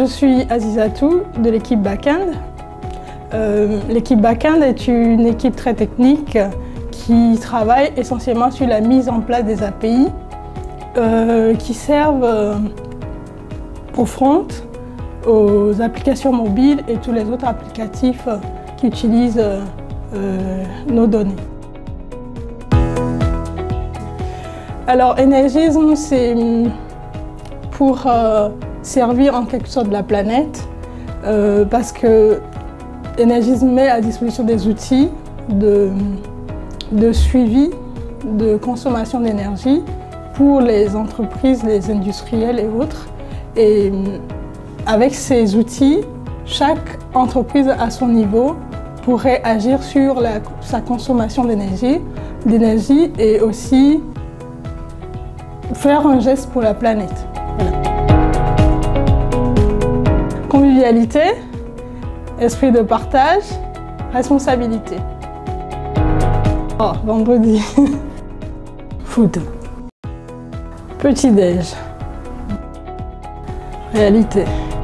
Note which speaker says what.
Speaker 1: suis Azizatou de l'équipe Backend. L'équipe Backend est une équipe très technique qui travaille essentiellement sur la mise en place des API qui servent au front, aux applications mobiles et tous les autres applicatifs qui utilisent nos données. Alors Energism, c'est pour servir en quelque sorte la planète parce que Energism met à disposition des outils de suivi de consommation d'énergie pour les entreprises, les industriels et autres. Et avec ces outils, chaque entreprise à son niveau pourrait agir sur sa consommation d'énergie et aussi faire un geste pour la planète. Voilà. Convivialité, esprit de partage, responsabilité. Oh, vendredi. Food. Petit-déj. Réalité.